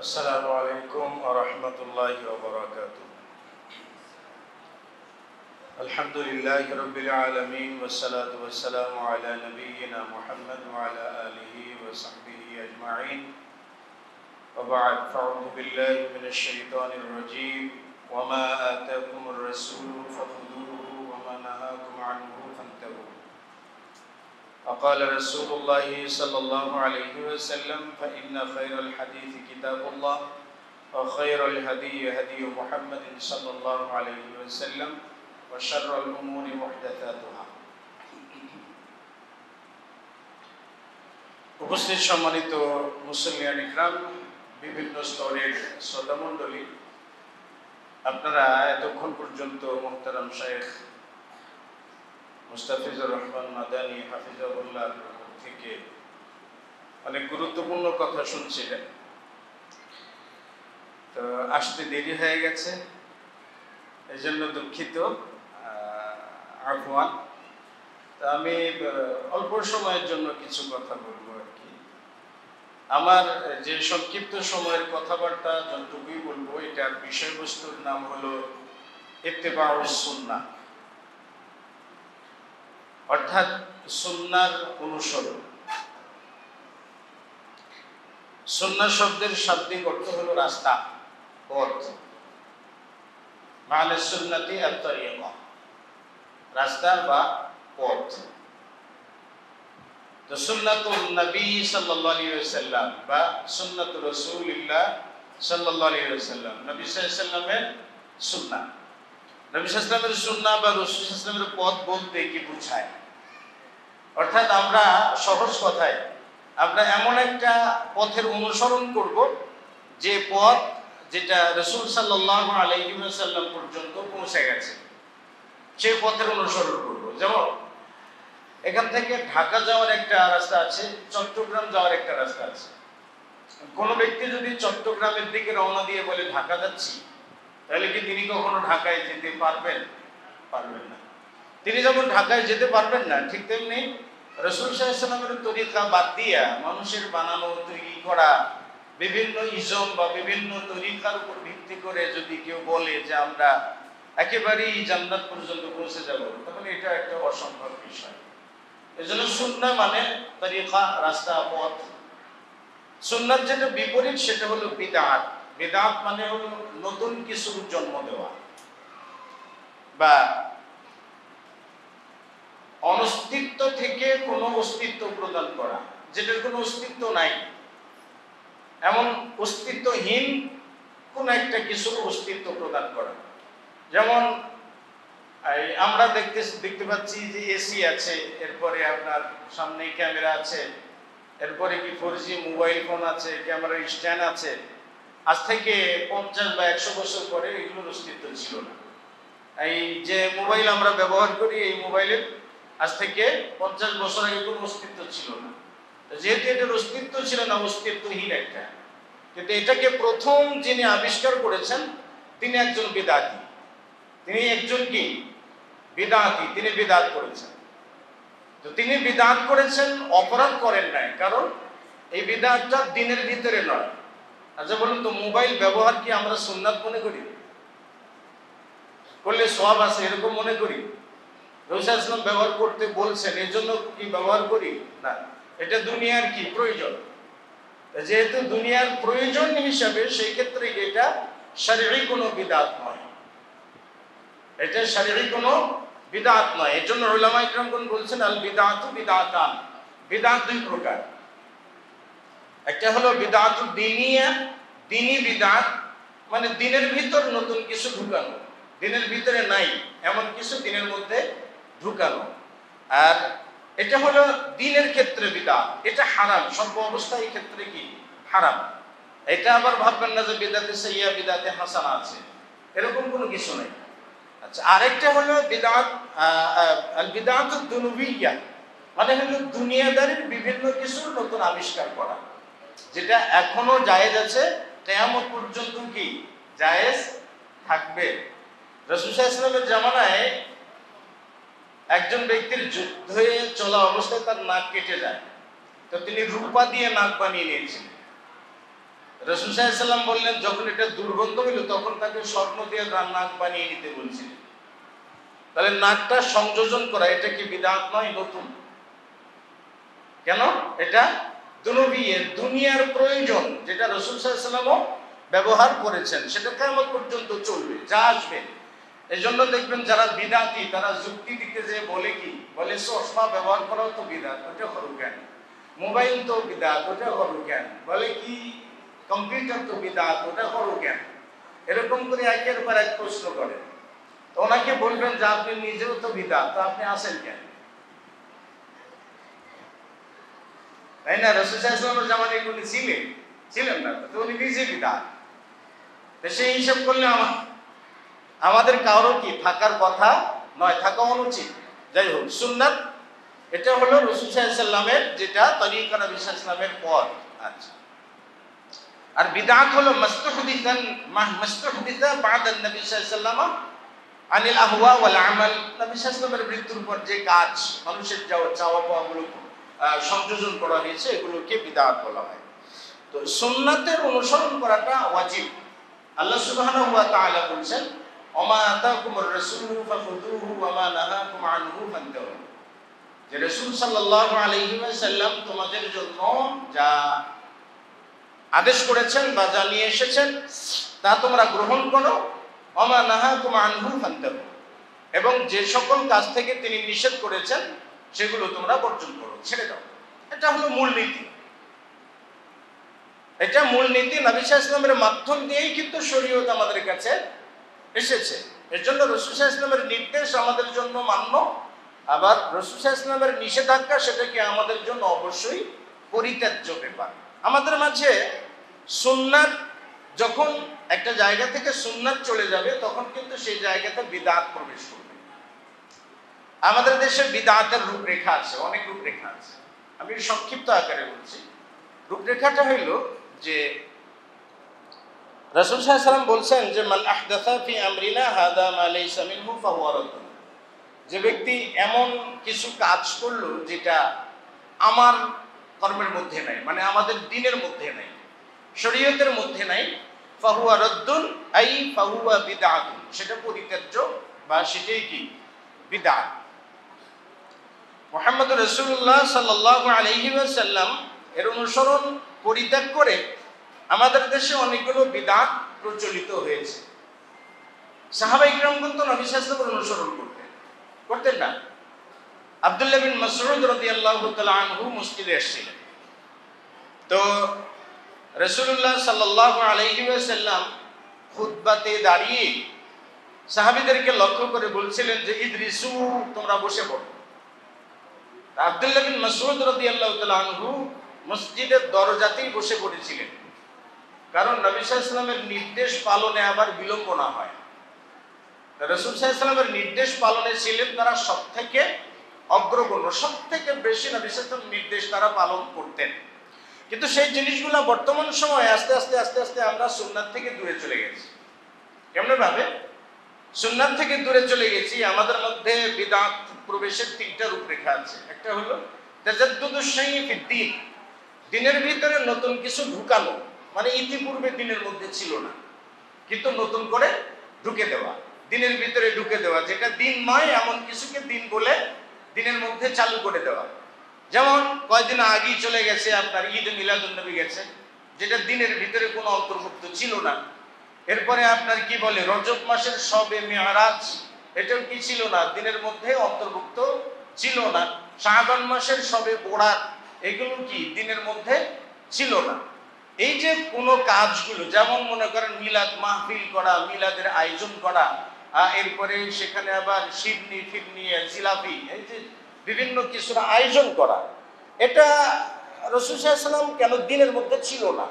السلام عليكم ورحمة الله وبركاته. الحمد لله رب العالمين والصلاة والسلام على نبينا محمد وعلى آله وصحبه أجمعين وبعد فأعوذ بالله من الشيطان الرجيم وما آتاكم الرسول فخذوه وما نهاكم عنه فانتهوا. وقال رسول الله صلى الله عليه وسلم فإن خير الحديث كتاب الله وخير الهدي هدي محمد صلى الله عليه وسلم وشر الأمور محدثاتها. উপস্থিত সম্মানিত মুসলিয়ান ইকরাম, বিভিন্ন স্তরের শ্রোতামণ্ডলী, আপনারা এতক্ষণ পর্যন্ত মুহতারাম শাইখ মুস্তাফিজুর রহমান মাদানী হাফিজাহুল্লাহ থেকে অনেক গুরুত্বপূর্ণ কথা শুনছিলেন। তো আসতে দেরি হয়ে গেছে, এই জন্য দুঃখিত, আফওয়ান। তা আমি অল্প সময়ের জন্য কিছু কথা বলবো আর কি। আমার যে সংক্ষিপ্ত সময়ের কথাবার্তা যতটুকুই বলবো, এটার বিষয়বস্তুর নাম হলো ইত্তেবাউস সুন্নাহ, অর্থাৎ সুন্নাহর অনুসরণ। সুন্নাহ শব্দের শাব্দিক অর্থ হলো রাস্তা, পথ। মানে সুন্নতি আত-তরিকা, রাস্তা বা পথ। তো সুন্নাতুন নবী সাল্লাল্লাহু আলাইহি ওয়াসাল্লাম বা সুন্নাতুর রাসূলুল্লাহ সাল্লাল্লাহু আলাইহি ওয়াসাল্লাম, নবী সাল্লাল্লাহু আলাইহি ওয়াসাল্লামের সুন্নাহ। নবী সাল্লাল্লাহু আলাইহি ওয়াসাল্লামের সুন্নাহ বা রাসূল সাল্লাল্লাহু আলাইহি ওয়াসাল্লামের পথ বলতে কি বোঝায়? অর্থাৎ আমরা সহজ কথায় আমরা এমন একটা পথের অনুসরণ করব যে পথ যেটা রাসূল সাল্লাল্লাহু আলাইহি ওয়াসাল্লাম পর্যন্ত পৌঁছে গেছে, সেই পথের অনুসরণ করব। যেমন এখান থেকে ঢাকা যাওয়ার একটা রাস্তা আছে, চট্টগ্রাম যাওয়ার একটা রাস্তা আছে। কোন ব্যক্তি যদি চট্টগ্রামের দিকে রওনা দিয়ে বলে ঢাকা যাচ্ছি, তাহলে কি তিনি কখনো ঢাকায় যেতে পারবেন? পারবেন না। তিনি যেমন ঢাকায় যেতে পারবেন না, ঠিক তেমনি রাসূল সাল্লাল্লাহু আলাইহি ওয়াসাল্লামের তরিকা বাদ দিয়া মানুষের বানানো তৈরি করা বিভিন্ন ইজম বা বিভিন্ন তরিকার উপর ভিত্তি করে যদি কেউ বলে যে আমরা একেবারেই জান্নাত পর্যন্ত পৌঁছে যাব, তাহলে এটা একটা অসম্ভব বিষয়। এজন্য সুন্নাহ মানে তরিকা, রাস্তা, পথ। সুন্নাত যেটা বিপরীত সেটা হলো বিদআত। বিদআত মানে হলো নতুন কিছুর জন্ম দেওয়া বা অনস্তিত্ব থেকে কোনো অস্তিত্ব প্রদান করা, যেটার কোনো অস্তিত্ব নাই, এমন অস্তিত্বহীন কোন একটা কিছুর অস্তিত্ব প্রদান করা। যেমন আমরা দেখতে পাচ্ছি যে এসি আছে, এরপরে আপনার সামনে ক্যামেরা আছে, এরপরে কি 4G মোবাইল ফোন আছে, ক্যামেরার স্ট্যান্ড আছে। আজ থেকে 50 বা 100 বছর পরে এগুলোর অস্তিত্ব ছিল না। এই যে মোবাইল আমরা ব্যবহার করি, এই মোবাইলের আজ থেকে 50 বছর আগে কোনো অস্তিত্ব ছিল না। যেহেতু এটার অস্তিত্ব ছিল না, অস্তিত্বহীন একটা, কিন্তু এটাকে প্রথম যিনি আবিষ্কার করেছেন তিনি একজন বিদআতি। তিনি একজন কি বিদআতি, তিনি বিদআত করেছেন। তো তিনি বিদআত করেছেন, অপরাধ করেন নাই, কারণ এই বিদআতটা দ্বীনের ভিতরে নয়। আচ্ছা বলুন তো, মোবাইল ব্যবহার কি আমরা সুন্নাত মনে করি? করলে সওয়াব আছে এরকম মনে করি? রাসূল সাল্লাল্লাহু আলাইহি ওয়াসাল্লাম ব্যবহার করতে বলছেন, এজন্য কি ব্যবহার করি? না, এটা দুনিয়ার কি প্রয়োজন। যেহেতু দুনিয়ার প্রয়োজন হিসাবে, সেই ক্ষেত্রে এটা শরঈ কোনো বিদআত নয়, এটা শরঈ কোনো বিদআত নয়। এজন্য উলামা ইকরামগণ বলছেন আল বিদআতু বিদআতান, বিদআত দুই প্রকার। একটা হলো বিদআতু দীনিয়া, দীনি বিদআত মানে দ্বীনের ভিতর নতুন কিছু ঢুকানো, দ্বীনের ভিতরে নাই এমন কিছু দ্বীনের মধ্যে ঢুকানো। আর এটা হলো দ্বীনের ক্ষেত্রে বিদআত, এটা হারাম, সর্ব অবস্থায় এই ক্ষেত্রে কি হারাম। এটা আবার ভাববেন না যে বিদআতে সাইয়্যা বিদআতে হাসানা আছে, এরকম কোনো কিছু নাই। আচ্ছা, আরেকটা হলো বিদআত আল বিদআতু দুনবিয়্যা, মানে হলো দুনিয়াদারির বিভিন্ন কিছুর নতুন আবিষ্কার করা, যেটা এখনো জায়েজ আছে, কিয়ামত পর্যন্ত কি জায়েজ থাকবে। রাসূল সাল্লাল্লাহু আলাইহি ওয়াসাল্লামের জামানায় একজন ব্যক্তির যুদ্ধে চলা অবস্থায় তার নাক কেটে যায়, তো তিনি রূপা দিয়ে নাক বানিয়ে নিয়েছিলেন। রাসূল সাল্লাল্লাহু আলাইহি ওয়াসাল্লাম বললেন যখন এটা দুর্গন্ধ হইল তখন তাকে স্বর্ণ দিয়ে নাক বানিয়ে নিতে বলছিলেন। তাহলে নাকটা সংযোজন করা এটা কি বিদআত নয়, নতুন? কেন? এটা দুনিয়ার প্রয়োজন, যেটা রাসূল সাল্লাল্লাহু আলাইহি ওয়াসাল্লামও ব্যবহার করেছেন, সেটা কিয়ামত পর্যন্ত চলবে, যা আসবে। এজন্য দেখবেন যারা বিদআতি তারা যুক্তি দিতে যে বলে কি, বলে চশমা ব্যবহার করাও তো বিদআত, ওটা হলো কেন? মোবাইল তো বিদআত, ওটা হলো কেন? বলে কি কম্পিউটার তো বিদআত, ওটা হলো কেন? এরকম করে একের পর এক প্রশ্ন করে। তো ওনাকে বলবেন যে আপনি নিজেও তো বিদআত, তো আপনি আসেন কেন? তাই না? রাসূল সাল্লাল্লাহু আলাইহি ওয়াসাল্লামের জামানায় কোন ছিলেন না, তো উনি নিজে বিদআত। তো সেই হিসাব করলে আমাদের কারো কি থাকার কথা নয়, থাকা অনুচিত। যাই হোক, সুন্নাত এটা হলো রাসূল সাল্লাল্লাহু আলাইহি ওয়াসাল্লামের যেটা তরিকা, নবী সাল্লাল্লাহু আলাইহি ওয়াসাল্লামের পথ। আচ্ছা, আর বিদআত হলো মাস্তুহদিসা বা'দা নবী সাল্লাল্লাহু আলাইহি ওয়াসাল্লাম আনিল আহওয়া ওয়াল আমাল। নবী সাল্লাল্লাহু আলাইহি ওয়াসাল্লামের মৃত্যুর পর যে কাজ, মানুষের চাওয়া পাওয়াগুলো সংযোজন করা হয়েছে, এগুলোকে বিদআত বলা হয়। তো সুন্নাতের অনুসরণ করাটা ওয়াজিব। আল্লাহ সুবহানাহু ওয়া তাআলা বলেন, ওমা আতাকুমুর রাসূলু ফাখুযুহু ওয়া মা নাহাকুম আনহু ফান্তাহু। যে রাসূল সাল্লাল্লাহু আলাইহি ওয়াসাল্লাম তোমাদের জন্য যা আদেশ করেছেন বা যা নিয়ে এসেছেন তা তোমরা গ্রহণ করো, ওয়া মা নাহাকুম আনহু ফান্তাহু, এবং যে সকল কাজ থেকে তিনি নিষেধ করেছেন সেগুলো তোমরা বর্জন করো, ছেড়ে দাও। এটা হলো মূলনীতি। এটা মূলনীতি। নবী সাল্লাল্লাহু আলাইহি ওয়াসাল্লামের মাধ্যম দিয়েই কিন্তু শরীয়ত আমাদের কাছে এসেছে। এর জন্য রাসূল সাল্লাল্লাহু আলাইহি ওয়াসাল্লামের নির্দেশ আমাদের জন্য মান্য, আবার রাসূল সাল্লাল্লাহু আলাইহি ওয়াসাল্লামের নিষেধাজ্ঞা সেটা কি আমাদের জন্য অবশ্যই পরিত্যাজ্য ব্যাপার। আমাদের মাঝে সুন্নাত যখন একটা জায়গা থেকে সুন্নাত চলে যাবে তখন কিন্তু সেই জায়গাতে বিদআত প্রবেশ করবে। আমাদের দেশে বিদআতের রূপরেখা আছে, অনেক রূপরেখা আছে। আমি সংক্ষিপ্ত আকারে বলছি। রূপরেখাটা হইল যে রাসূল সাল্লাল্লাহু আলাইহি ওয়াসাল্লাম বলছেন যে মান আহদাসা ফি আমরিনা হাযা মা লাইসা মিনহু ফাহুয়া রাদ্দ। যে ব্যক্তি এমন কিছু কাজ করলো যেটা আমার কর্মের মধ্যে নাই, মানে আমাদের দ্বীনের মধ্যে নাই, শরীয়তের মধ্যে নাই, ফাহুয়া রাদ্দুন আই ফাহুয়া বিদআতুন, সেটা পরিত্যাজ্য বা সেটাই কি বিদআত। মুহাম্মদুর রাসূলুল্লাহ সাল্লাল্লাহু আলাইহি ওয়াসাল্লাম এর অনুসরণ পরিত্যাগ করে আমাদের দেশে অনেকগুলো বিদআত প্রচলিত হয়েছে। সাহাবায়ে কিরাম কিন্তু নবী সাল্লাল্লাহু আলাইহি ওয়াসাল্লামের অনুসরণ করতেন না। আব্দুল্লাহ বিন মাসউদ রাদিয়াল্লাহু তাআলা আনহু মসজিদে এসেছিলেন। তো রাসূলুল্লাহ সাল্লাল্লাহু আলাইহি ওয়াসাল্লাম খুতবাতে দাঁড়িয়ে সাহাবীদেরকে লক্ষ্য করে বলছিলেন যে ইদরিসু, তোমরা বসে পড়ো। আব্দুল্লাহ বিন মাসউদ রাদিয়াল্লাহু তাআলা আনহু মসজিদের দরজাতেই বসে পড়েছিলেন, কারণ নবী সাল্লাল্লাহু আলাইহি ওয়াসাল্লামের নির্দেশ পালনে আবার বিলম্ব না হয়। রাসূল সাল্লাল্লাহু আলাইহি ওয়াসাল্লামের নির্দেশ পালনে ছিলেন তারা সবথেকে অগ্রগণ্য, সবথেকে বেশি নবী সাল্লাল্লাহু আলাইহি ওয়াসাল্লামের নির্দেশ তারা পালন করতেন। কিন্তু সেই জিনিসগুলো বর্তমান সময়ে আস্তে আস্তে আমরা সুন্নাত থেকে দূরে চলে গেছি। কেমন ভাবে সুন্নাত থেকে দূরে চলে গেছি? আমাদের মধ্যে বিদআত প্রবেশের তিনটা রূপরেখা আছে। একটা হলো তাজাদ্দুদুশ শাইই ফিদ-দ্বীন, দ্বীনের ভিতরে নতুন কিছু ঢুকানো, মানে ইতিপূর্বে দ্বীনের মধ্যে ছিল না কিন্তু নতুন করে ঢুকে দেওয়া, দ্বীনের ভিতরে ঢুকে দেওয়া, যেটা দ্বীন নয় এমন কিছুকে দ্বীন বলে দ্বীনের মধ্যে চালু করে দেওয়া। যেমন কয়েকদিন আগেই চলে গেছে আপনার ঈদ মিলাদুন নবী গেছে, যেটা দ্বীনের ভিতরে কোনো অন্তর্ভুক্ত ছিল না। এরপরে আপনার কি বলে রজব মাসের শবে মিরাজ, এটাও কি ছিল না, দ্বীনের মধ্যে অন্তর্ভুক্ত ছিল না। শাবান মাসের শবে বরাত, এগুলো কি দ্বীনের মধ্যে ছিল না। এই যে কোনো কাজগুলো, যেমন মনে করেন মিলাদ মাহফিল করা, মিলাদের আয়োজন করা, এরপরে সেখানে আবার শিরনি ফিরনি জিলাপি, এই যে বিভিন্ন কিছুর আয়োজন করা, এটা রাসূল সাল্লাল্লাহু আলাইহি ওয়াসাল্লাম কেন দ্বীনের মধ্যে ছিল না?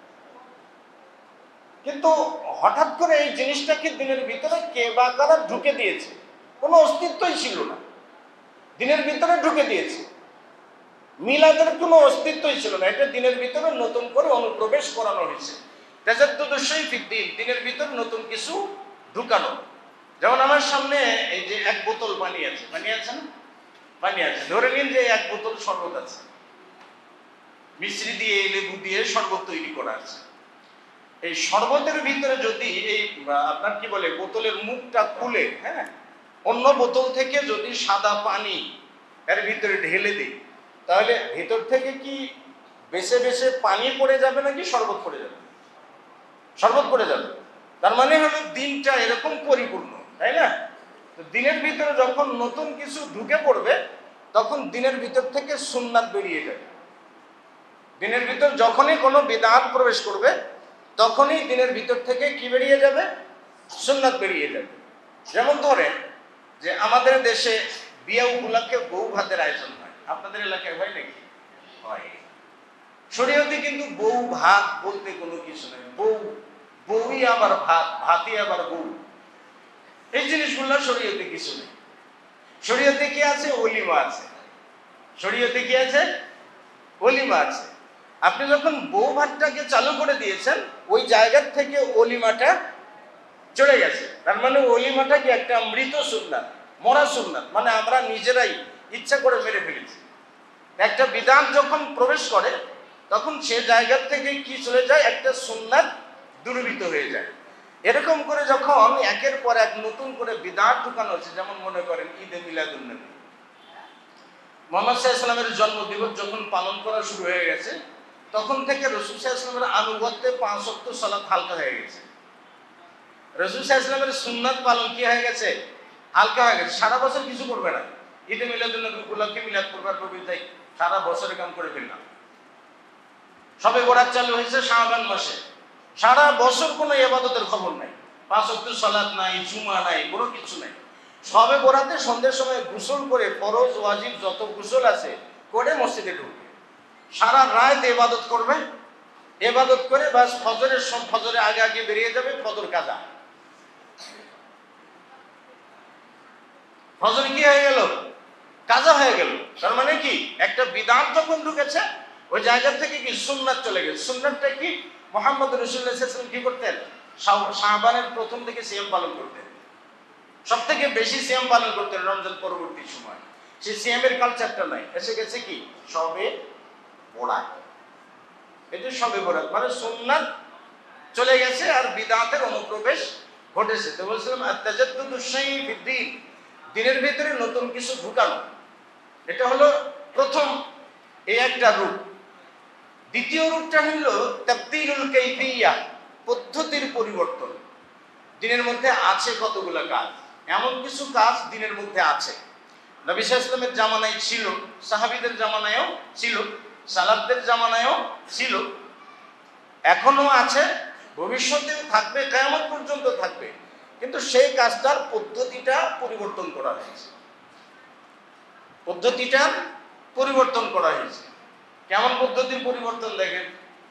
কিন্তু হঠাৎ করে এই জিনিসটাকে দ্বীনের ভিতরে কে বা কারা ঢুকে দিয়েছে, কোনো অস্তিত্বই ছিল না, দ্বীনের ভিতরে ঢুকে দিয়েছে। মিলাদের কোনো অস্তিত্বই ছিল না, এটা দ্বীনের ভিতরে নতুন করে অনুপ্রবেশ করানো হয়েছে। তাজাদ্দুদুশ শাইই ফিদ-দ্বীন, দ্বীনের ভিতরে নতুন কিছু ঢুকানো। যেমন আমার সামনে এই যে এক বোতল পানি আছে না, পানি আছে, ধরে নিন যে এক বোতল শরবত আছে, মিশ্রি দিয়ে লেবু দিয়ে শরবত তৈরি করা আছে। এই শরবতের ভিতরে যদি এই আপনার কি বলে বোতলের মুখটা খুলে, হ্যাঁ, অন্য বোতল থেকে যদি সাদা পানি এর ভিতরে ঢেলে দিই, তাহলে ভিতর থেকে কি বেছে বেছে পানি পড়ে যাবে নাকি শরবত পড়ে যাবে? শরবত পড়ে যাবে। তার মানে হলো দিনটা এরকম পরিপূর্ণ, তাই না? তো দিনের ভিতরে যখন নতুন কিছু ঢুকে পড়বে, তখন দিনের ভিতর থেকে সুন্নাত বেরিয়ে যাবে। দিনের ভিতর যখনই কোনো বিদআত প্রবেশ করবে, তখনই দিনের ভিতর থেকে কি বেরিয়ে যাবে? সুন্নাত বেরিয়ে যাবে। যেমন ধরেন যে আমাদের দেশে বিয়ে উপলক্ষে বউ ভাতের আয়োজন হয়, আপনাদের এলাকায় হয় নাকি? হয়। শরীয়তে কিন্তু বউ ভাত বলতে কোনো কিছু নেই। বউই আবার ভাত, ভাতই আবার বউ, এই জিনিসগুলো শরীয়তে কিছু নেই। শরীয়তে কি আছে? ওলিমা আছে। শরীয়তে কি আছে? ওলিমা আছে। আপনি যখন বউ ভাতটাকে চালু করে দিয়েছেন, ওই জায়গার থেকে ওলিমাটা চলে গেছে। তার মানে ওলিমাটা কি একটা মৃত সুন্নাত, মরা সুন্নাত, মানে আমরা নিজেরাই ইচ্ছা করে মেরে ফেলেছি। একটা বিধান যখন প্রবেশ করে, তখন সে জায়গার থেকে কি চলে যায়? একটা সুন্নাত দুর্বৃত হয়ে যায়। এরকম করে যখন একের পর এক নতুন করে বিধান ঢুকানো হচ্ছে, যেমন মনে করেন ঈদে মিলাদুন নবী, মুহাম্মদ সাল্লাল্লাহু আলাইহি ওয়াসাল্লামের জন্মদিবস যখন পালন করা শুরু হয়ে গেছে, তখন থেকে রাসূল সাল্লাল্লাহু আলাইহি ওয়াসাল্লামের আনুগত্যে 5 ওয়াক্ত সালাত হালকা হয়ে গেছে। রাসূল সাল্লাল্লাহু আলাইহি ওয়াসাল্লামের সুন্নাত পালন কি হয়ে গেছে? হালকা হয়ে গেছে। সারা বছর কিছু করবে না, ঈদে মিলাদুন নবী উপলক্ষে মিলাদ করবার প্রবৃত্তি সারা বছরে কাম করে ফেললাম। সবে বরাত চালু হয়েছে শাবান মাসে, সারা বছর কোনো ইবাদতের খবর নাই, 5 ওয়াক্ত সালাত নাই, জুমা নাই, কোনো কিছু নাই। সবে বরাতে সন্ধ্যের সময় গোসল করে ফরজ ওয়াজিব যত গোসল আছে করে মসজিদে ঢুকবে, সারা রাত ইবাদত করবে, ইবাদত করে বাস ফজরের আগে আগে বেরিয়ে যাবে, ফজর কাজা। ফজর কি হয়ে গেল? কাজা হয়ে গেল। তার মানে কি একটা বিধান যখন ঢুকেছে, ওই জায়গা থেকে কি সুন্নাত চলে গেছে। সুন্নাতটা কি? মুহাম্মদ রাসূলুল্লাহ সাল্লাল্লাহু আলাইহি ওয়াসাল্লাম কি করতেন? শাবানের প্রথম থেকে সিয়াম পালন করতেন, সবথেকে বেশি সিয়াম পালন করতেন রমজান পরবর্তী সময়। সেই সিয়ামের কালচারটা নাই, এসে গেছে কি সবে বরাত। এটা সবে বরাত মানে সুন্নাত চলে গেছে আর বিদআতের অনুপ্রবেশ ঘটেছে। তো বলছিলাম আত-তাজাদ্দুদুশ শাইই ফিদ-দ্বীন, দিনের ভিতরে নতুন কিছু ঢুকানো, এটা হলো প্রথম এই একটা রূপ। দ্বিতীয় রূপটা হলো তাবদীলুল কাইফিয়া, পদ্ধতির পরিবর্তন। দিনের মধ্যে আছে কতগুলো কাজ, এমন কিছু কাজ দিনের মধ্যে আছে, নবী সাল্লাল্লাহু আলাইহি ওয়াসাল্লামের জামানায় ছিল, সাহাবীদের জামানায়ও ছিল, সালাফদের জামানায়ও ছিল, এখনো আছে, ভবিষ্যতেও থাকবে, কিয়ামত পর্যন্ত থাকবে। কিন্তু সেই কাজটার পদ্ধতিটা পরিবর্তন করা হয়েছে। পদ্ধতিটা পরিবর্তন করা হয়েছে। কেমন পদ্ধতির পরিবর্তন? দেখেন,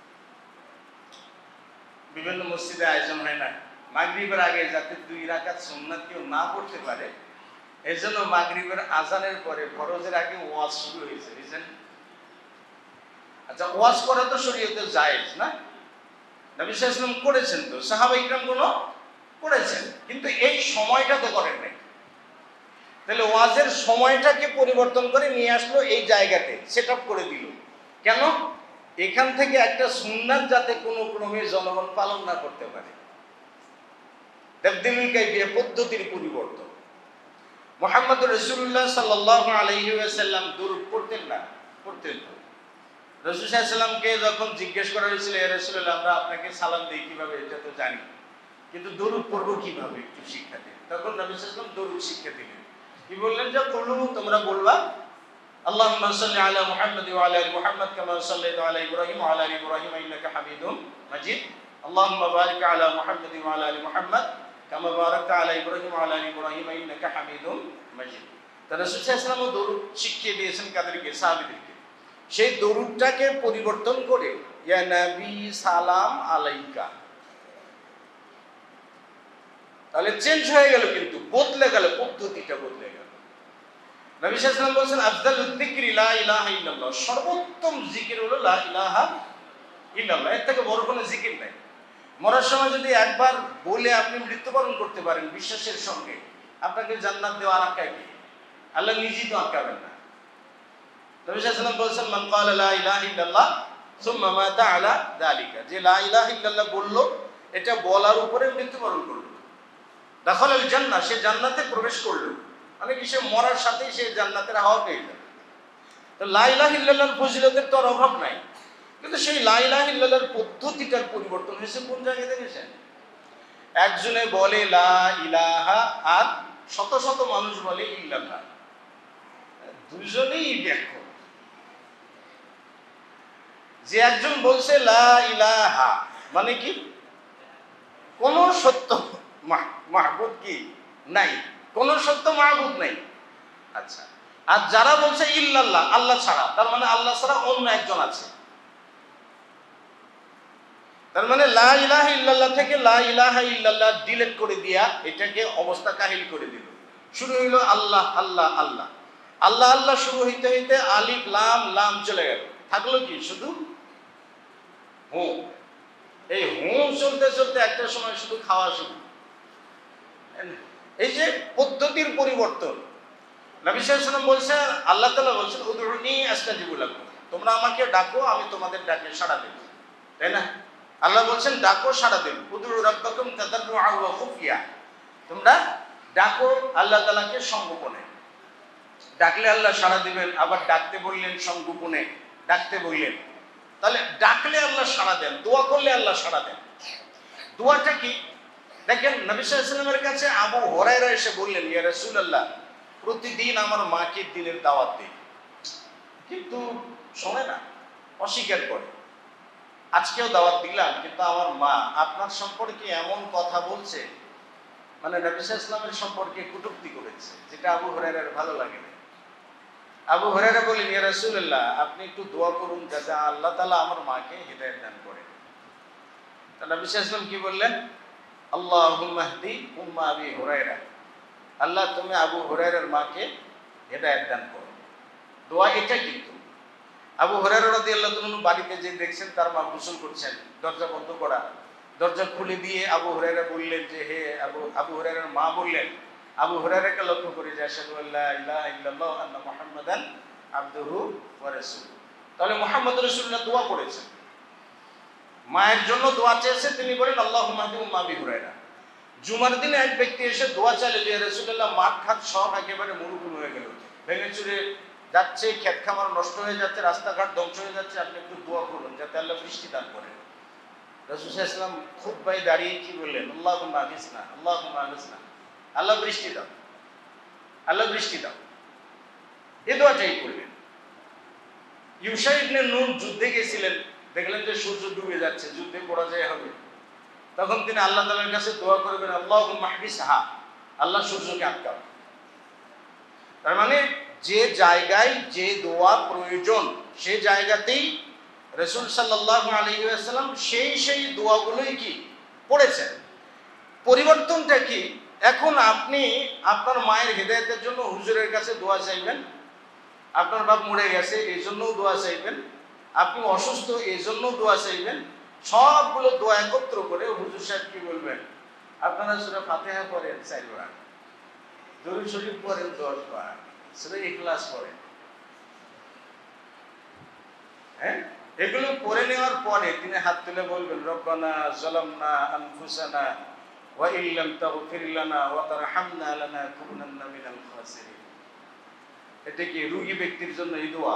বিভিন্ন মসজিদে আয়োজন হয় না মাগরিবের আগে যাতে 2 রাকাত সুন্নাত কেউ না পড়তে পারে, এজন্য মাগরিবের আজানের পরে ফরজের আগে ওয়াজ শুরু হয়েছে, বুঝছেন? আচ্ছা, ওয়াজ করা তো শরীয়তে জায়েজ না? নবী সাল্লাল্লাহু আলাইহি ওয়াসাল্লাম করেছেন, তো সাহাবায়ে কিরামগুলো করেছেন, কিন্তু এই সময়টা তো করেন নাই। তাহলে ওয়াজের সময়টাকে পরিবর্তন করে নিয়ে আসলো এই জায়গাতে, সেটআপ করে দিল। কেন? এখান থেকে একটা সুন্নাত যাতে কোনো ক্রমে জনগণ পালন না করতে পারে। তাবদীলুল কাইফিয়া, পদ্ধতির পরিবর্তন। মুহাম্মদ রাসূলুল্লাহ সাল্লাল্লাহু আলাইহি ওয়াসাল্লাম দুরূদ পড়তেন না? পড়তেন। তো রাসূল সাল্লাল্লাহু আলাইহি ওয়াসাল্লামকে যখন জিজ্ঞেস করা হয়েছিল, ইয়া রাসূলুল্লাহ, আমরা আপনাকে সালাম দেই কিভাবে এটা তো জানি, কিন্তু দুরূদ পড়বো কিভাবে, একটু শিক্ষা দিন। তখন নবী সাল্লাল্লাহু আলাইহি ওয়াসাল্লাম দুরূদ শিক্ষা দিলেন। কি বললেন? যে কুলু, তোমরা বলবা আল্লাহুম্মা সাল্লি আলা মুহাম্মাদ ওয়া আলা আলি মুহাম্মাদ কামা সাল্লাইতা আলা ইব্রাহিম ওয়া আলা আলি ইব্রাহিম ইন্নাকা হামিদুম মাজিদ। আল্লাহুম্মা বারিক আলা মুহাম্মাদ ওয়া আলা আলি মুহাম্মাদ কামা বারাকতা আলা ইব্রাহিম ওয়া আলা আলি ইব্রাহিম ইন্নাকা হামিদুম মাজিদ। তো রাসূল সাল্লাল্লাহু আলাইহি ওয়াসাল্লাম দরুদ শিখিয়ে দিয়েছেন কাদেরকে? সাহাবীদেরকে। সেই দরুদটাকে পরিবর্তন করে ইয়া নবী সালাম আলাইকা, তাহলে চেঞ্জ হয়ে গেল, কিন্তু বদলে গেল, পদ্ধতিটা বদলে গেল। নবী সাল্লাল্লাহু আলাইহি ওয়াসাল্লাম বলেছেন আফদালুদ যিকরি লা ইলাহা ইল্লাল্লাহ, সর্বোত্তম জিকির হলো লা ইলাহা ইল্লাল্লাহ, এর থেকে বড় কোনো জিকির নাই। মরার সময় যদি একবার বলে আপনি মৃত্যুবরণ করতে পারেন বিশ্বাসের সঙ্গে, আপনাকে জান্নাত দেওয়া আর আটকায় কি? আল্লাহ নিজেই তো আটকাবেন না। নবী সাল্লাল্লাহু আলাইহি ওয়াসাল্লাম বলেছেন মান ক্বালা লা ইলাহা ইল্লাল্লাহ সুম্মা মাতা আলা যালিকা, যে লা ইলাহা ইল্লাল্লাহ বললো, এটা বলার উপরে মৃত্যুবরণ করলো, দাখালাল জান্নাহ, সে জান্নাতে প্রবেশ করলো, মানে কি সে মরার সাথেই সে জান্নাতের হাওয়া পেয়ে যাবে। তো লা ইলাহা ইল্লাল্লাহর ফজিলতের তো আর অভাব নাই, কিন্তু সেই লা ইলাহা ইল্লাল্লাহর পদ্ধতিটার পরিবর্তন হয়েছে কোন জায়গায় দেখেছেন? একজনে বলে লা ইলাহা, আর শত শত মানুষ বলে ইল্লাল্লাহ, দুজনেই ব্যাখ্যা। যে একজন বলছে লা ইলাহা মানে কি, কোন সত্য মাহবুদ কি নাই, কোন সত্য মাহবুদ নাই। আচ্ছা, আর যারা বলছে ইল্লাল্লাহ, আল্লাহ ছাড়া, তার মানে আল্লাহ ছাড়া অন্য একজন আছে। তার মানে লা ইলাহা ইল্লাল্লাহ থেকে লা ইলাহা ইল্লাল্লাহ ডিলিট করে দিয়া এটাকে অবস্থা কাহিল করে দিল। শুরু হইল আল্লাহ আল্লাহ আল্লাহ আল্লাহ আল্লাহ, শুরু হইতে হইতে আলিফ লাম লাম চলে গেল, থাকলো কি শুধু হু। এই হু চলতে চলতে একটা সময় শুধু খাওয়া শুরু। এই যে পদ্ধতির পরিবর্তন। নবী সাল্লাল্লাহু আলাইহি ওয়াসাল্লাম বলছেন, আল্লাহ তাআলা বলছেন উদউনি আস্তাজিবু লাকুম, তোমরা আমাকে ডাকো, আমি তোমাদের ডাকে সাড়া দেব, তাই না? আল্লাহ বলছেন ডাকো, সাড়া দেব। উদউ রাব্বাকুম তাদাররুআ ওয়া খুফিয়া, তোমরা ডাকো আল্লাহ তাআলাকে সংগোপনে, ডাকলে আল্লাহ সাড়া দিবেন। আবার ডাকতে বললেন সংগোপনে, ডাকতে বললেন, তাহলে ডাকলে আল্লাহ সাড়া দেন, দোয়া করলে আল্লাহ সাড়া দেন। দোয়াটা কি দেখেন, নবী সাল্লাল্লাহু আলাইহি ওয়াসাল্লামের কাছে আবু হুরায়রা এসে বললেন, ইয়া রাসূলুল্লাহ, প্রতিদিন আমার মাকে দিনের দাওয়াত দিই, কিন্তু শোনে না, অস্বীকার করে। আজকেও দাওয়াত দিলাম, কিন্তু আমার মা আপনার সম্পর্কে এমন কথা বলছে, মানে নবী সাল্লাল্লাহু আলাইহি ওয়াসাল্লামের সম্পর্কে কটূক্তি করেছে, যেটা আবু হুরায়রার ভালো লাগে না। আবু হুরায়রা বলেন, ইয়া রাসূলুল্লাহ, আপনি একটু দোয়া করুন যাতে আল্লাহ তাআলা আমার মাকে হিদায়াত দান করেন। তো নবী সাল্লাল্লাহু আলাইহি ওয়াসাল্লাম কি বললেন? আল্লাহুম্মা হদি উম্মা আবি হুরায়রা, আল্লাহ তুমি আবু হুরায়রার মাকে হিদায়াত দান করো। দোয়া এটা। কিন্তু আবু হুরায়রা রাদিয়াল্লাহু তাআলা বাড়িতে যে দেখছেন তার মা গোসল করছেন, দরজা বন্ধ করা, দরজা খুলে দিয়ে আবু হুরায়রা বললেন যে হে আবু হুরায়রার মা বললেন আবু হুরায়রাকে লক্ষ্য করে যে আশহাদু আল্লা ইলাহা ইল্লাল্লাহ আন্না মুহাম্মাদান আবদুহু ওয়া রাসূলুহু। তাহলে মুহাম্মদুর রাসূলুল্লাহ দোয়া করেছেন, মায়ের জন্য দোয়া চেয়েছে, তিনি বলেন আল্লাহুম্মা হদি উম্মা আবি হুরায়রা। জুমার দিনে এক ব্যক্তি এসে দোয়া চাইলে যে রাসূলুল্লাহ, মাঠ ঘাট সব একেবারে মরুভূমি হয়ে গেল, ভেঙে চুরে যাচ্ছে, ক্ষেত খামার নষ্ট হয়ে যাচ্ছে, রাস্তাঘাট ধ্বংস হয়ে যাচ্ছে, আপনি একটু দোয়া করুন যাতে আল্লাহ বৃষ্টি দান করেন। রাসূল সাল্লাল্লাহু আলাইহি ওয়াসাল্লাম খুতবায় দাঁড়িয়ে কি বললেন? আল্লাহুম্মা আগিসনা, আল্লাহুম্মা আগিসনা, আল্লাহ বৃষ্টি দাও, আল্লাহ বৃষ্টি দাও। এই দোয়াটাই করলেন। ইউশা ইবনে নূন যুদ্ধে গেছিলেন, দেখলেন যে সূর্য ডুবে যাচ্ছে, যুদ্ধে পরাজয় হবে, তখন তিনি আল্লাহ তাআলার কাছে দোয়া করবেন আল্লাহুম্মা হবিসহা, আল্লাহ সূর্যকে আটকাও। তার মানে যে জায়গায় যে দোয়া প্রয়োজন সেই জায়গাতেই রাসূল সাল্লাল্লাহু আলাইহি ওয়াসাল্লাম সেই দোয়াগুলোই কি পড়েছেন। পরিবর্তনটা কি? এখন আপনি আপনার মায়ের হিদায়াতের জন্য হুজুরের কাছে দোয়া চাইবেন, আপনার বাপ মরে গেছে এই জন্যও দোয়া চাইবেন, আপনি অসুস্থ এই জন্যও দোয়া চাইবেন, সবগুলো দোয়া একত্র করে হুজুর সাহেব কি বলবেন? আপনারা সূরা ফাতিহা পড়েন 4 বার, দরুদ শরীফ পড়েন 10 বার, সূরা ইখলাস পড়েন। হ্যাঁ, এগুলো পড়ে নেওয়ার পরে তিনি হাত তুলে বলবেন রব্বানা যালামনা আনফুসানা ওয়া ইল্লাম তাগফির লানা ওয়া তারহামনা লানাকুনান্না মিনাল খাসিরিন। এটা কি রোগী ব্যক্তির জন্য এই দোয়া,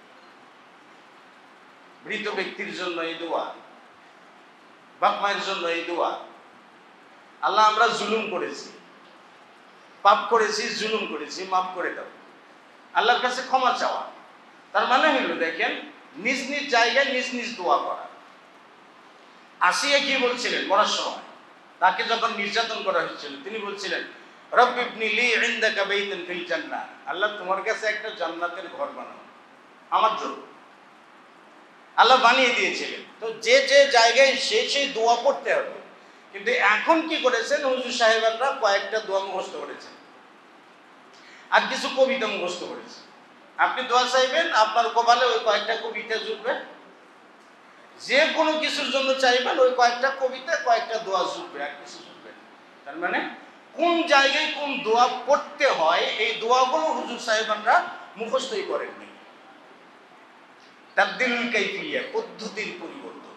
মৃত ব্যক্তির জন্য এই দোয়া, বাপ মায়ের জন্য এই দোয়া। আল্লাহ আমরা জুলুম করেছি, পাপ করেছি, জুলুম করেছি, মাফ করে দাও, আল্লাহর কাছে ক্ষমা চাওয়া। তার মানে হলো দেখেন নিজ নিজ জায়গায় নিজ নিজ দোয়া করা। আসিয়া কি বলছিলেন মরার সময়? তাকে যখন নির্যাতন করা হচ্ছিল তিনি বলছিলেন রব্বি ইবনি লি ইনদাকা বাইতান ফিল জান্নাহ, আল্লাহ তোমার কাছে একটা জান্নাতের ঘর বানাও আমার জন্য। আল্লাহ বানিয়ে দিয়েছিলেন। তো যে যে জায়গায় সেই দোয়া পড়তে হবে। কিন্তু এখন কি করেছেন হুজুর সাহেবরা? কয়েকটা দোয়া মুখস্থ করেছেন আর কিছু কবিতা মুখস্থ করেছেন। আপনি দোয়া চাইবেন, আপনার কপালে ওই কয়েকটা কবিতা জুটবে, যে কোনো কিছুর জন্য চাইবেন ওই কয়েকটা কবিতা কয়েকটা দোয়া জুটবে, আর কিছু জুটবে। তার মানে কোন জায়গায় কোন দোয়া পড়তে হয় এই দোয়াগুলো হুজুর সাহেবরা মুখস্থই করেননি। তাবদীলুল কাইফিয়া, পদ্ধতির পরিবর্তন।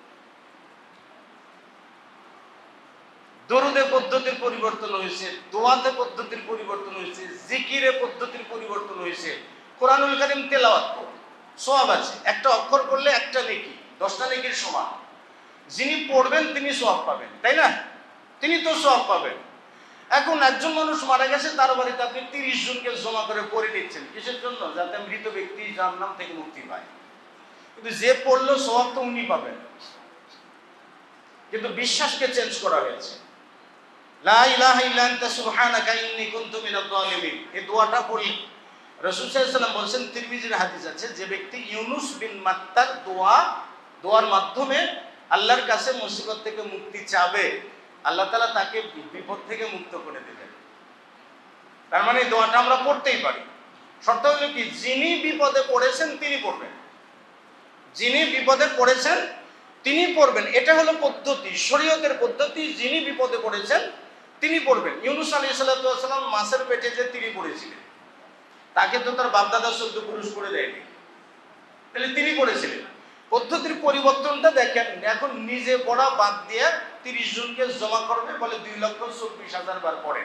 দরুদে পদ্ধতির পরিবর্তন হয়েছে, দোয়াতে পদ্ধতির পরিবর্তন হয়েছে, জিকিরে পদ্ধতির পরিবর্তন হয়েছে। কোরআনুল কারীম তেলাওয়াত করো, সওয়াব আছে, একটা অক্ষর করলে একটা নেকি, 10টা নেকির সমান। যিনি পড়বেন তিনি সওয়াব পাবেন, তাই না? তিনি তো সওয়াব পাবেন। এখন একজন মানুষ মারা গেছে, তার বাড়িতে আপনি 30 জনকে জমা করে পড়ে নিচ্ছেন, কিসের জন্য? যাতে মৃত ব্যক্তি জাহান্নাম থেকে মুক্তি পায়। কিন্তু যে পড়লো সওয়াব তো উনি পাবেন, কিন্তু বিশ্বাসকে চেঞ্জ করা হয়েছে। লা ইলাহা ইল্লা আনতা সুবহানাকা ইন্নী কুনতু মিনাজ জালিমিন, এই দোয়াটা পড়লে রাসূল সাল্লাল্লাহু আলাইহি ওয়াসাল্লাম বলেন, তিরমিজির হাদিস আছে, যে ব্যক্তি ইউনুস বিন মাত্তার দোয়ার মাধ্যমে আল্লাহর কাছে মুসিবত থেকে মুক্তি চাবে, আল্লাহ তাআলা তাকে বিপদ থেকে মুক্ত করে দেবেন। তার মানে এই দোয়াটা আমরা পড়তেই পারি। শর্ত হলো কি, যিনি বিপদে পড়েছেন তিনি পড়বেন, যিনি বিপদে পড়েছেন তিনি পড়বেন। এটা হলো পদ্ধতি, শরীয়তের পদ্ধতি। যিনি বিপদে পড়েছেন তিনি পড়বেন। ইউনুস আলাইহিস সালাম মাছের পেটে যে তিনি পড়েছিলেন, তাকে তো তার বাপদাদা 14 পুরুষ করে দেয়নি, তাহলে তিনি পড়েছিলেন। পদ্ধতির পরিবর্তনটা দেখেন, এখন নিজে পড়া বাদ দিয়ে 30 জনকে জমা করবে, বলে 2,24,000 বার পড়েন।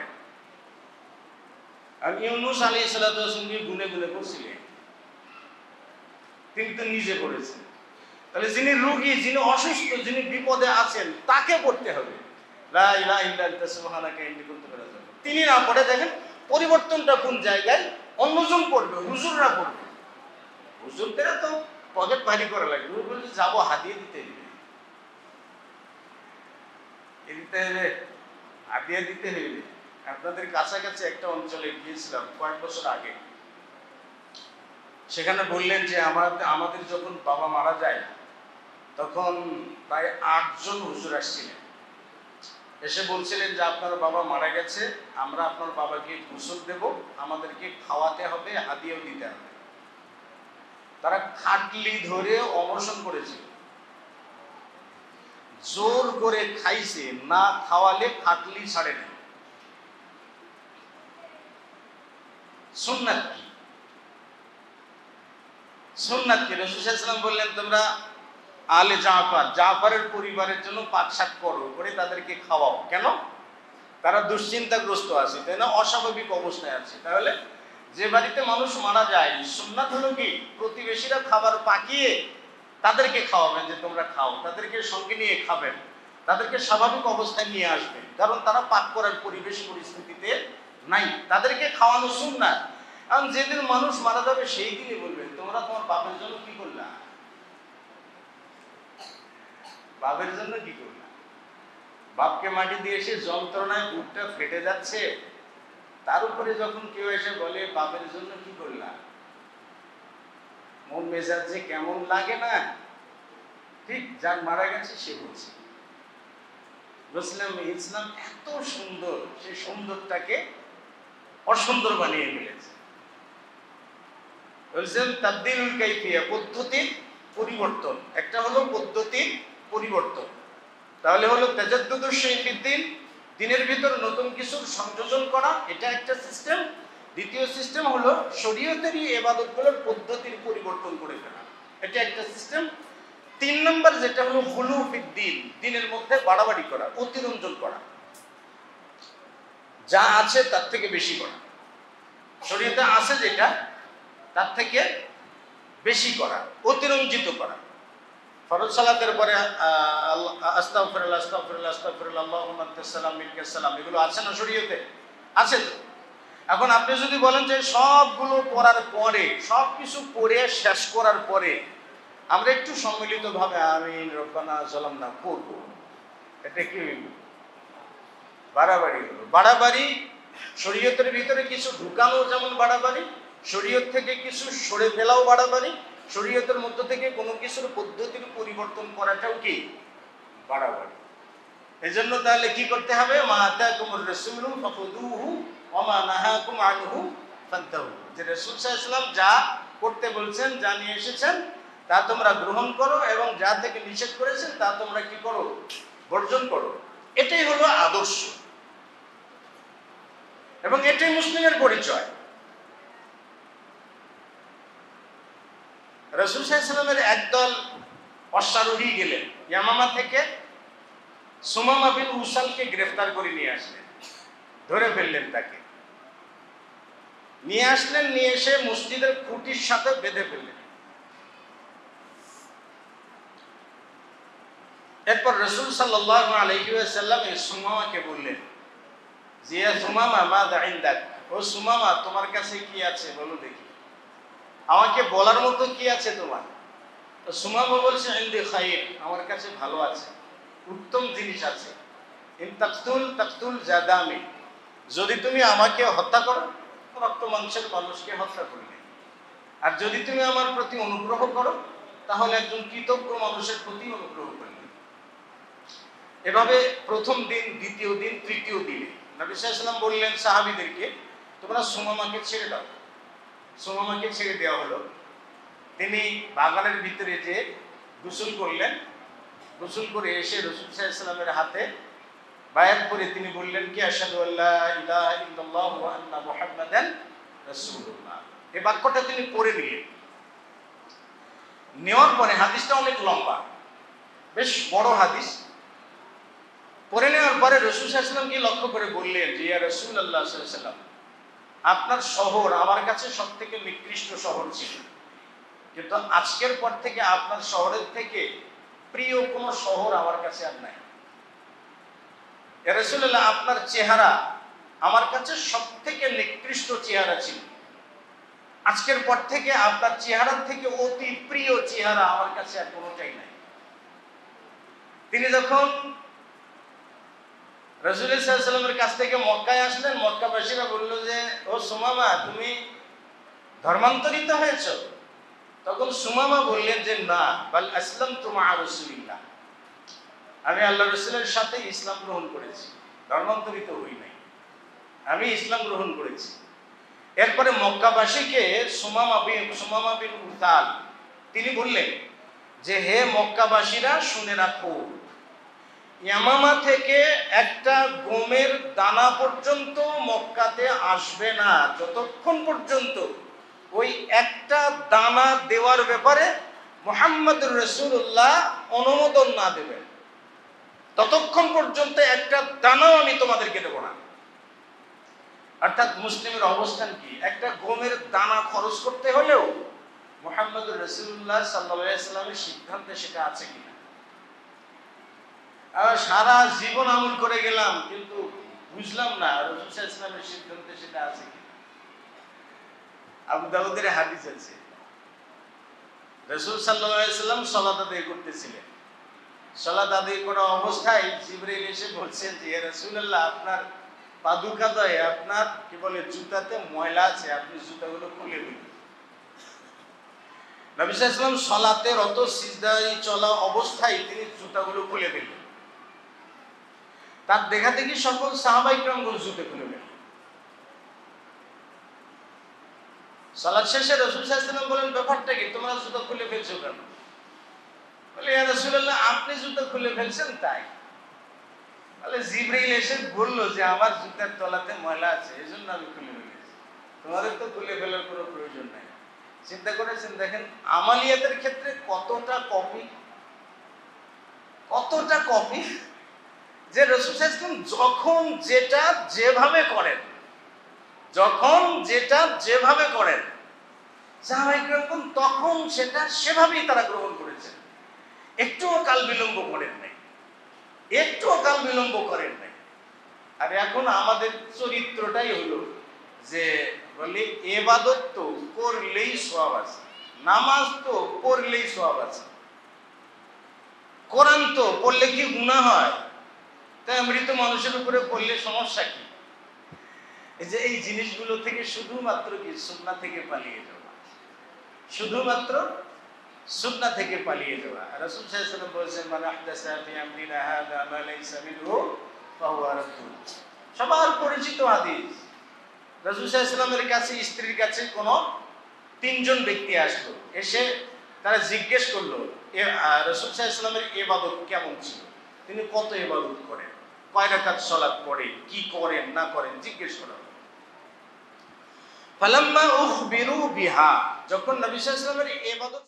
আর ইউনুস আলাইহিস সালামকে গুনে গুনে করছিলেন, তিনি তো নিজে পড়েছেন। তাহলে যিনি রোগী, যিনি অসুস্থ, যিনি বিপদে আছেন, তাকে পড়তে হবে লা ইলাহা ইল্লা আনতা সুবহানাকা ইন্নী কুনতু মিনাজ জালিমিন। তিনি না পড়ে দেখেন পরিবর্তনটা কোন জায়গায়, অন্যজন পড়বে, হুজুররা পড়বে। হুজুরদের তো পকেট ভারী করা লাগে, হুজুর বলছে যাবো হাদিয়া দিতে হবে, হাদিয়া দিতে হবে। আপনাদের কাছাকাছি একটা অঞ্চলে গিয়েছিলাম কয়েক বছর আগে, সেখানে বললেন যে আমাদের যখন বাবা মারা যায় তখন প্রায় 8 জন হুজুর আসছিলেন, এসে বলছিলেন যে আপনার বাবা মারা গেছে, আমরা আপনার বাবাকে গোসল দেব, আমাদেরকে খাওয়াতে হবে, হাদিয়াও দিতে হবে। তারা খাটলি ধরে অনশন করেছিল, জোর করে খাইছে, না খাওয়ালে খাটলি ছাড়ে না। সুন্নাত কি? সুন্নাত কি? রাসূল সাল্লাল্লাহু আলাইহি ওয়াসাল্লাম বললেন, তোমরা আলে জাফরের পরিবারের জন্য পাকশাক করো, করে তাদেরকে খাওয়াও। কেন? তারা দুশ্চিন্তাগ্রস্ত আছে, তাই না, অস্বাভাবিক অবস্থায় আছে। তাহলে যে বাড়িতে মানুষ মারা যায়, সুন্নাত হলো কি, প্রতিবেশীরা খাবার পাকিয়ে তাদেরকে খাওয়াবেন, যে তোমরা খাও, তাদেরকে সঙ্গে নিয়ে খাবেন, তাদেরকে স্বাভাবিক অবস্থায় নিয়ে আসবেন, কারণ তারা পাক করার পরিবেশ পরিস্থিতিতে নাই, তাদেরকে খাওয়ানো সুন্নাত। কারণ যেদিন মানুষ মারা যাবে সেই দিনই বলবেন, তোমরা তোমার বাপের জন্য কি করলা, বাপের জন্য কি করলা? বাপকে মাটি দিয়ে এসে যন্ত্রণায় বুকটা ফেটে যাচ্ছে, তার উপরে যখন কেউ এসে বলে বাপের জন্য কি করলা, মন মেজাজ যে কেমন লাগে না? ঠিক যার মারা গেছে সে বলছে। ইসলাম এত সুন্দর, সেই সুন্দরটাকে অসুন্দর বানিয়ে ফেলেছে। বলছেন তাবদীলুল কাইফিয়া, পদ্ধতির পরিবর্তন। একটা হলো পদ্ধতির পরিবর্তন, তাহলে হলো তাজাদ্দুদুশ শাইফিদ্দিন, দিনের ভিতর নতুন কিছু সংযোজন করা, এটা একটা সিস্টেম। দ্বিতীয় সিস্টেম হলো শরীয়তেরই ইবাদতগুলোর পদ্ধতির পরিবর্তন করে ফেলা, এটা একটা সিস্টেম। 3 নম্বর যেটা হলো গুলু ফিদ্দিন, দিনের মধ্যে বাড়াবাড়ি করা, অতিরঞ্জন করা, যা আছে তার থেকে বেশি করা, শরীয়তে আছে যেটা তার থেকে বেশি করা, অতিরঞ্জিত করা। ফরজ সালাতের পরে আস্তাগফিরুল্লাহ আস্তাগফিরুল্লাহ আস্তাগফিরুল্লাহ আল্লাহুম্মা আনতাস সালাম মিনকাস সালাম, এগুলো আছে না শরীয়তে? আছে তো। এখন আপনি যদি বলেন যে সবগুলো পড়ার পরে, সবকিছু পড়ে শেষ করার পরে আমরা একটু সম্মিলিতভাবে আমিন রব্বানা যালামনা করব, এটা কি বাড়াবাড়ি হলো? বাড়াবাড়ি শরীয়তের ভিতরে কিছু ঢুকানো যেমন বাড়াবাড়ি, শরীয়ত থেকে কিছু সরে ফেলাও বাড়াবাড়ি, শরীয়তের মধ্য থেকে কোনো কিছুর পদ্ধতির পরিবর্তন করাটাও কি বাড়াবাড়ি। এজন্য তাহলে কি করতে হবে? মা আতাকুমুর রাসূলু ফাখুযুহু ওয়া মা নাহাকুম আনহু ফান্তাহু, যে রাসূল সাল্লাল্লাহু আলাইহি ওয়াসাল্লাম যা করতে বলছেন, যা নিয়ে এসেছেন তা তোমরা গ্রহণ করো, এবং যা থেকে নিষেধ করেছেন তা তোমরা কি করো? বর্জন করো। এটাই হলো আদর্শ, এবং এটাই মুসলিমের পরিচয়। রাসূল সাল্লাল্লাহু আলাইহি ওয়াসাল্লামের একদল অশ্বারোহী গেলেন ইয়ামামা থেকে, সুমামা বিন উসালকে গ্রেফতার করে নিয়ে আসলেন, ধরে ফেললেন, তাকে নিয়ে আসলেন, নিয়ে এসে মসজিদের খুঁটির সাথে বেঁধে ফেললেন। এরপর রাসূল সাল্লাল্লাহু আলাইহি ওয়াসাল্লাম এই সুমামাকে বললেন যে ইয়া সুমামা মাযা ইনদাক, ও সুমামা তোমার কাছে কি আছে বলো দেখি, আমাকে বলার মতো কি আছে তোমার? তো সুমামা বলছে ইনদি খায়র, আমার কাছে ভালো আছে, উত্তম জিনিস আছে। ইন তাকতুল জাদামি, যদি তুমি আমাকে হত্যা করো, রক্ত মাংসের মানুষকে হত্যা করবে, আর যদি তুমি আমার প্রতি অনুগ্রহ করো তাহলে একজন কৃতজ্ঞ মানুষের প্রতি অনুগ্রহ করবে। এভাবে প্রথম দিন, দ্বিতীয় দিন, তৃতীয় দিনে নবী সাল্লাল্লাহু আলাইহি ওয়াসাল্লাম বললেন সাহাবীদেরকে তোমরা সুমামাকে ছেড়ে দাও। সুমামাকে ছেড়ে দেওয়া হলো। তিনি বাগানের ভিতরে যে গোসল করলেন, গোসল করে এসে রাসূল সাল্লাল্লাহু আলাইহি ওয়াসাল্লামের হাতে বায়াত করে তিনি বললেন কি আশহাদু আল্লা ইলাহা ইল্লাল্লাহ ওয়া আন্না মুহাম্মাদান রাসূলুল্লাহ। এই বাক্যটা তিনি পড়ে নিলেন। নেওয়ার পরে, হাদিসটা অনেক লম্বা, বেশ বড় হাদিস। পড়ে নেওয়ার পরে রাসূল সাল্লাল্লাহু আলাইহি ওয়াসাল্লাম কি লক্ষ্য করে বললেন যে ইয়া রাসূলুল্লাহ সাল্লাল্লাহু আলাইহি ওয়াসাল্লাম, আপনার শহর আমার কাছে সবথেকে নিকৃষ্ট শহর ছিল, কিন্তু আজকের পর থেকে আপনার শহরের থেকে প্রিয় কোনো শহর আমার কাছে আর নাই। ইয়া রাসূলুল্লাহ, আপনার চেহারা আমার কাছে সবথেকে নিকৃষ্ট চেহারা ছিল, আজকের পর থেকে আপনার চেহারার থেকে অতি প্রিয় চেহারা আমার কাছে আর কোনোটাই নাই। তিনি যখন রাসূল সাল্লাল্লাহু আলাইহি ওয়াসাল্লামের কাছ থেকে মক্কায় আসলেন, মক্কাবাসীরা বলল যে ও সুমামা তুমি ধর্মান্তরিত হয়েছো? তখন সুমামা বললেন যে না, বাল আসলামতু মা রাসূলিল্লাহ, আমি আল্লাহর রাসূলের সাথে ইসলাম গ্রহণ করেছি, ধর্মান্তরিত হই নাই, আমি ইসলাম গ্রহণ করেছি। এরপরে মক্কাবাসীকে সুমামা বিন উসাল তিনি বললেন যে হে মক্কাবাসীরা শুনে রাখো, ইয়ামামা থেকে একটা গমের দানা পর্যন্ত মক্কাতে আসবে না যতক্ষণ পর্যন্ত ওই একটা দানা দেওয়ার ব্যাপারে মুহাম্মদুর রাসূলুল্লাহ অনুমোদন না দেবেন, ততক্ষণ পর্যন্ত একটা দানাও আমি তোমাদেরকে দেব না। অর্থাৎ মুসলিমের অবস্থান কি, একটা গমের দানা খরচ করতে হলেও মুহাম্মদুর রাসূলুল্লাহ সাল্লাল্লাহু আলাইহি ওয়াসাল্লামের সিদ্ধান্তে সেটা আছে কিনা। সারা জীবন আমল করে গেলাম কিন্তু বুঝলাম না রাসূল সাল্লাল্লাহু আলাইহি ওয়াসাল্লামের সিদ্ধান্তে সেটা আছে কিনা। আবু দাউদের হাদিস আছে, রাসূল সাল্লাল্লাহু আলাইহি ওয়াসাল্লাম সালাত আদায় করতেছিলেন, সালাত আদায় করা অবস্থায় জিবরাইল এসে বলছেন যে ইয়া রাসূলুল্লাহ, আপনার পাদুকাদয়ে, আপনার কি বলে জুতাতে ময়লা আছে, আপনি জুতাগুলো খুলে দিন। নবী সাল্লাল্লাহু আলাইহি ওয়াসাল্লাম সালাতে রত সিজদায় চলা অবস্থায় তিনি জুতাগুলো খুলে দিলেন। তার দেখা দেখি সকল সাহাবায়ে কেরামগণ জুতা খুলে দিলেন। সালাত শেষে রাসূল সাল্লাল্লাহু আলাইহি ওয়াসাল্লাম বলেন ব্যাপারটা কি, তোমরা জুতা খুলে ফেলছো কেন? বলে ইয়া রাসূলুল্লাহ, আপনি জুতা খুলে ফেলছেন তাই। বলে জিবরাইল এসে বলল যে আমার জুতার তলাতে ময়লা আছে, এজন্য আমি খুলে ফেলেছি, তোমাদের তো খুলে ফেলার কোনো প্রয়োজন নাই। চিন্তা করেছেন, দেখেন আমালিয়াতের ক্ষেত্রে কতটা কপি যে রাসূল সাল্লাল্লাহু আলাইহি ওয়াসাল্লাম যখন যেটা যেভাবে করেন সাহাবায়ে কেরাম তখন সেটা সেভাবেই তারা গ্রহণ করেছেন, একটুও কাল বিলম্ব করেন নাই। আর এখন আমাদের চরিত্রটাই হলো যে বলি ইবাদত তো করলেই সওয়াব আছে, নামাজ তো পড়লেই সওয়াব আছে, কোরআন তো পড়লে কি গুনাহ হয়, তাই মৃত মানুষের উপরে পড়লে সমস্যা কি? এই যে এই জিনিসগুলো থেকে শুধুমাত্র কি সুন্নাহ থেকে পালিয়ে যাওয়া, রাসূল সাল্লাল্লাহু আলাইহি ওয়াসাল্লাম বলেছেন মান আহদাসা ফি আমরিনা হাযা মা লাইসা মিনহু ফাহুয়া রাদ্দুন। সবার পরিচিত হাদিস। রাসূল সাল্লাল্লাহু আলাইহি ওয়াসাল্লামের কাছে, স্ত্রীর কাছে কোন তিনজন ব্যক্তি আসলো, এসে তারা জিজ্ঞেস করলো রাসূল সাল্লাল্লাহু আলাইহি ওয়াসাল্লামের ইবাদত কেমন ছিল, তিনি কত ইবাদত করেন, কয় রাকাত সালাত পড়েন, কি করেন না করেন জিজ্ঞেস করা। ফালাম্মা উখবিরু বিহা, যখন নবী সাল্লাল্লাহু আলাইহি ওয়াসাল্লামের ইবাদত